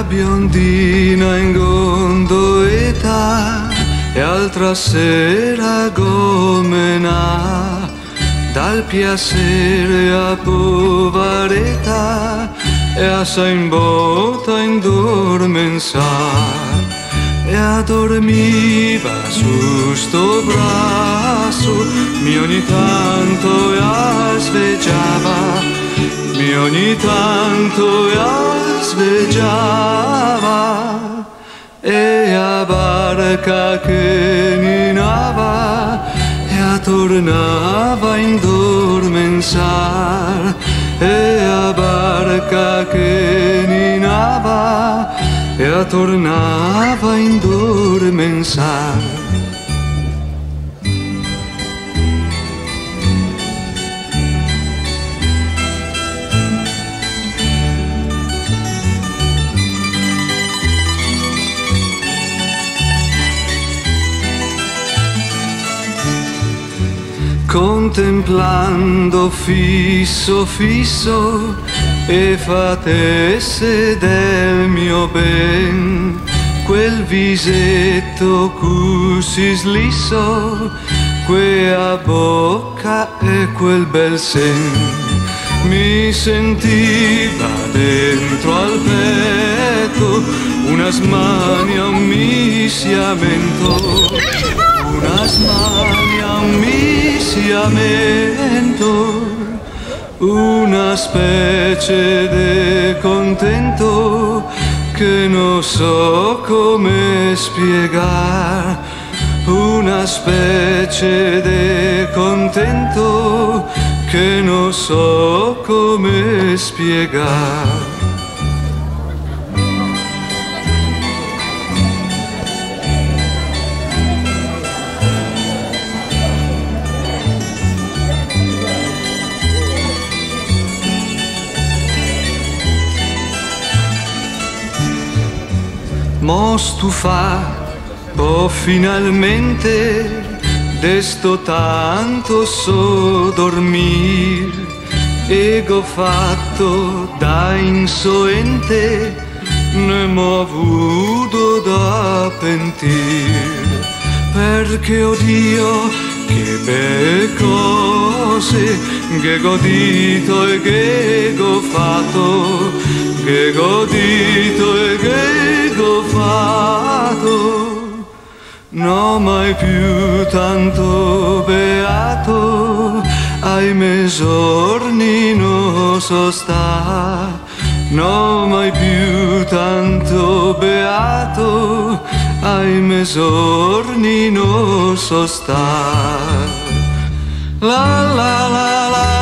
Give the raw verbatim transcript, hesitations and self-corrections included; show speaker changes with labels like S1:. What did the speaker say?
S1: biondina in gondoletta e altra sera gomena dal piacere a poveretta e assai in botta in dormensar e addormiva su sto braccio mi ogni tanto ya svegliava mi ogni tanto ya svegliava e a barca che ninava e tornava in dormensar e a barca che ninava e tornava in dormensar. Contemplando fisso fisso e fatesse del mio ben quel visetto così slisso, quella bocca e quel bel sen, mi sentiva dentro al petto una smania, un misiamento, una smania, un misiamento, una specie di contento che non so come spiegar, una specie di contento che non so come spiegar. Mo stufa, po' finalmente desto tanto so dormir e go fatto da insolente ne m'ho avuto da pentir perché odio che belle cose che godito e che go fatto che godito e che go fatto, no mai più tanto beato, ai miei giorni non so sta, no mai più tanto beato, ai miei giorni non so sta. La la la la.